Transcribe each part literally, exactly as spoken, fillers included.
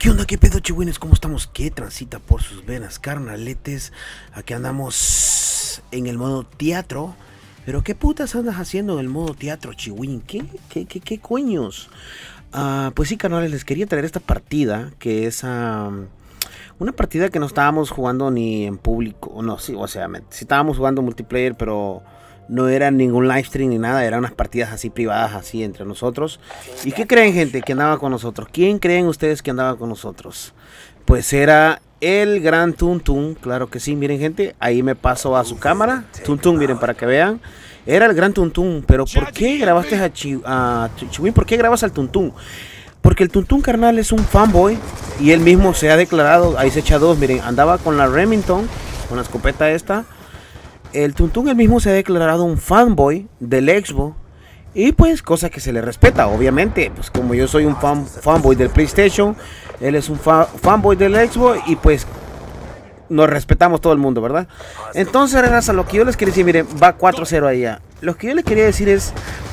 ¿Qué onda? ¿Qué pedo, chihuines? ¿Cómo estamos? ¿Qué transita por sus venas, carnaletes? Aquí andamos en el modo teatro. Pero ¿qué putas andas haciendo en el modo teatro, chihuín? ¿Qué? ¿Qué? ¿Qué? ¿Qué coños? Uh, pues sí, carnales, les quería traer esta partida, que es um, una partida que no estábamos jugando ni en público. No, sí, o sea, sí estábamos jugando multiplayer, pero no era ningún live stream ni nada. Eran unas partidas así privadas, así entre nosotros. ¿Y qué creen, gente, que andaba con nosotros? ¿Quién creen ustedes que andaba con nosotros? Pues era el gran Tuntun, claro que sí. Miren, gente, ahí me paso a su cámara. Tuntun, miren, para que vean. Era el gran Tuntun. Pero ¿por qué grabaste a Chi, a Chihuín? ¿Por qué grabas al Tuntun? Porque el Tuntun, carnal, es un fanboy. Y él mismo se ha declarado. Ahí se echa dos, miren. Andaba con la Remington, con la escopeta esta. El Tuntun él mismo se ha declarado un fanboy del Xbox. Y pues, cosa que se le respeta, obviamente. Pues como yo soy un fan, fanboy del PlayStation, él es un fa, fanboy del Xbox. Y pues nos respetamos todo el mundo, ¿verdad? Entonces, raza, lo que yo les quería decir, miren, va cuatro cero allá. Lo que yo les quería decir es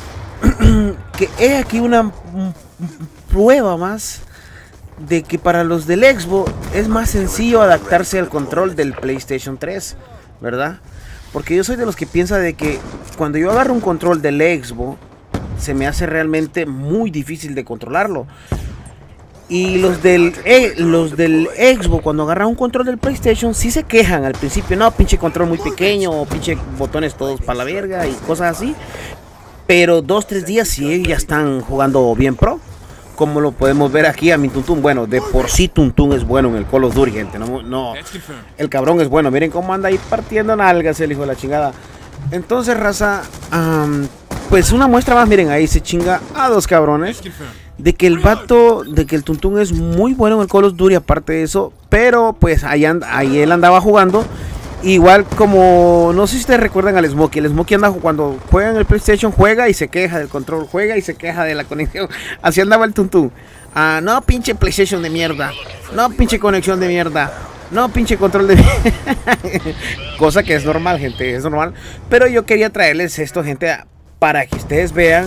que he aquí una prueba más de que para los del Xbox es más sencillo adaptarse al control del PlayStation tres, ¿verdad? Porque yo soy de los que piensa de que cuando yo agarro un control del Xbox se me hace realmente muy difícil de controlarlo. Y los del, eh, los del Xbox cuando agarran un control del PlayStation sí se quejan al principio. No, pinche control muy pequeño, o pinche botones todos para la verga y cosas así. Pero dos, tres días sí ya están jugando bien pro. Como lo podemos ver aquí a mi Tuntun. Bueno, de por sí Tuntun es bueno en el Call of Duty, gente. No, no, el cabrón es bueno. Miren cómo anda ahí partiendo nalgas el hijo de la chingada. Entonces, raza, um, pues una muestra más. Miren, ahí se chinga a dos cabrones. De que el vato, de que el Tuntun es muy bueno en el Call of Duty, aparte de eso. Pero pues ahí, and, ahí él andaba jugando. Igual como, no sé si ustedes recuerdan al Smokey. El Smokey anda cuando juega en el PlayStation, juega y se queja del control, juega y se queja de la conexión. Así andaba el Tuntun. Ah, no, pinche PlayStation de mierda. No, pinche conexión de mierda. No, pinche control de mierda. Cosa que es normal, gente, es normal. Pero yo quería traerles esto, gente, para que ustedes vean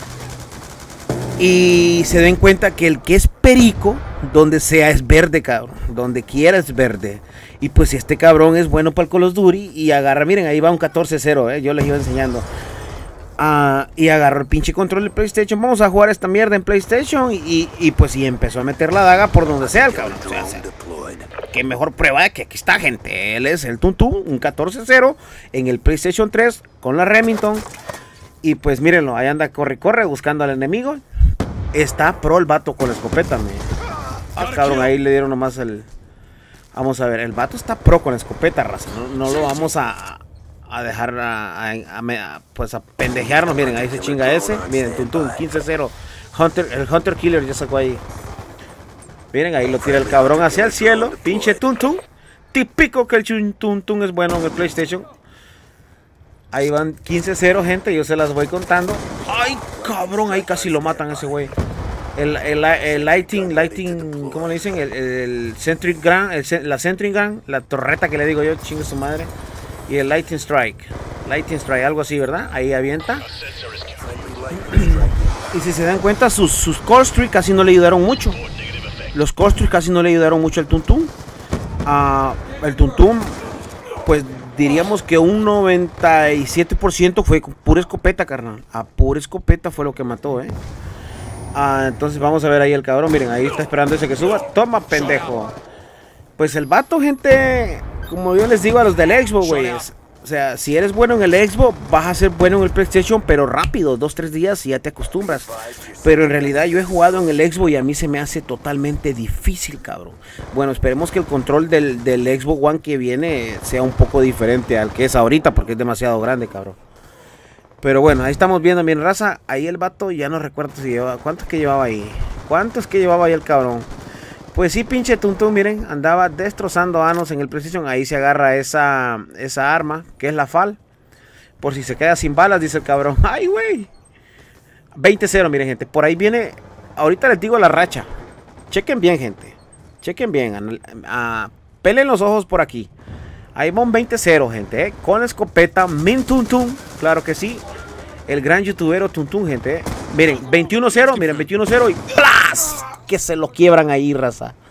y se den cuenta que el que es perico, donde sea es verde, cabrón. Donde quiera es verde. Y pues si este cabrón es bueno para el Call of Duty y agarra, miren, ahí va un catorce cero, eh, yo les iba enseñando. Uh, y agarró el pinche control del PlayStation. Vamos a jugar esta mierda en PlayStation. Y, y pues y empezó a meter la daga por donde sea el cabrón. O sea, o sea, qué mejor prueba de que aquí está, gente. Él es el Tuntun, un catorce cero en el PlayStation tres con la Remington. Y pues mírenlo, ahí anda, corre, corre, buscando al enemigo. Está pro el vato con la escopeta, me. Ah, cabrón, ahí le dieron nomás el... Vamos a ver, el vato está pro con la escopeta, raza. No, no lo vamos a, a dejar a, a, a, a, pues a pendejearnos. Miren, ahí se chinga ese. Miren, Tuntun, quince cero. Hunter, el Hunter Killer ya sacó ahí. Miren, ahí lo tira el cabrón hacia el cielo. Pinche Tuntun. Típico que el Tuntun es bueno en el PlayStation. Ahí van quince cero, gente. Yo se las voy contando. Ay, cabrón, ahí casi lo matan a ese güey. El, el, el lighting, lighting, ¿cómo le dicen? El, el Centric Gun, el, la Centric Gun, la torreta que le digo yo, chingue su madre. Y el Lighting Strike, Lighting Strike, algo así, ¿verdad? Ahí avienta. Y si se dan cuenta, sus, sus Call Streak casi no le ayudaron mucho. Los Call Streak casi no le ayudaron mucho al Tuntun. Uh, el Tuntun, pues diríamos que un noventa y siete por ciento fue pura escopeta, carnal. A pura escopeta fue lo que mató, eh. Ah, entonces vamos a ver ahí el cabrón. Miren, ahí está esperando ese que suba. Toma, pendejo. Pues el vato, gente, como yo les digo a los del Xbox, güey, o sea, si eres bueno en el Xbox, vas a ser bueno en el PlayStation, pero rápido, dos, tres días y ya te acostumbras. Pero en realidad yo he jugado en el Xbox y a mí se me hace totalmente difícil, cabrón. Bueno, esperemos que el control del, del Xbox One que viene sea un poco diferente al que es ahorita, porque es demasiado grande, cabrón. Pero bueno, ahí estamos viendo, bien, raza. Ahí el vato, ya no recuerdo si llevaba. ¿Cuántos que llevaba ahí? ¿Cuántos que llevaba ahí el cabrón? Pues sí, pinche Tuntun, miren. Andaba destrozando anos en el PlayStation. Ahí se agarra esa, esa arma, que es la F A L. Por si se queda sin balas, dice el cabrón. ¡Ay, güey! veinte cero, miren, gente. Por ahí viene. Ahorita les digo la racha. Chequen bien, gente. Chequen bien. Uh, pelen los ojos por aquí. Ahí va un veinte cero, gente, ¿eh? Con la escopeta, Min Tuntun, claro que sí. El gran youtubero Tuntun, gente, ¿eh? Miren, veintiuno cero, miren, veintiuno cero y ¡plas! Que se lo quiebran ahí, raza.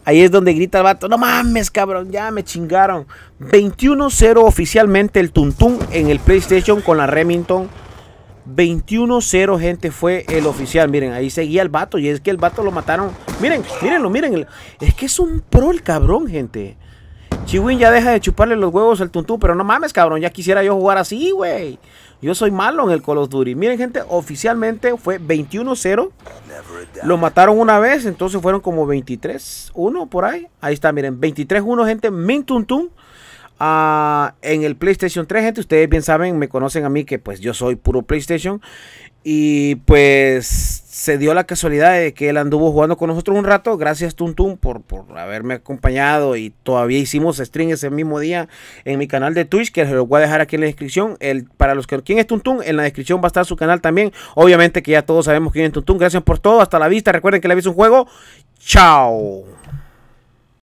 Ahí es donde grita el vato, no mames, cabrón, ya me chingaron. veintiuno cero oficialmente el Tuntún en el PlayStation con la Remington. veintiuno cero, gente, fue el oficial. Miren, ahí seguía el vato. Y es que el vato lo mataron. Miren, mírenlo, miren. Es que es un pro el cabrón, gente. Chiwin ya deja de chuparle los huevos al Tuntún. Pero no mames, cabrón, ya quisiera yo jugar así, güey. Yo soy malo en el Call of Duty. Miren, gente, oficialmente fue veintiuno cero. Lo mataron una vez, entonces fueron como veintitrés uno por ahí. Ahí está, miren, veintitrés uno, gente. Min Tuntún. Uh, en el PlayStation tres, gente, ustedes bien saben, me conocen a mí que pues yo soy puro PlayStation. Y pues se dio la casualidad de que él anduvo jugando con nosotros un rato. Gracias Tuntún por, por haberme acompañado. Y todavía hicimos stream ese mismo día en mi canal de Twitch, que se lo voy a dejar aquí en la descripción. El, para los que quién es Tuntún, en la descripción va a estar su canal también. Obviamente que ya todos sabemos quién es Tuntún. Gracias por todo, hasta la vista. Recuerden que la vida es un juego. Chao.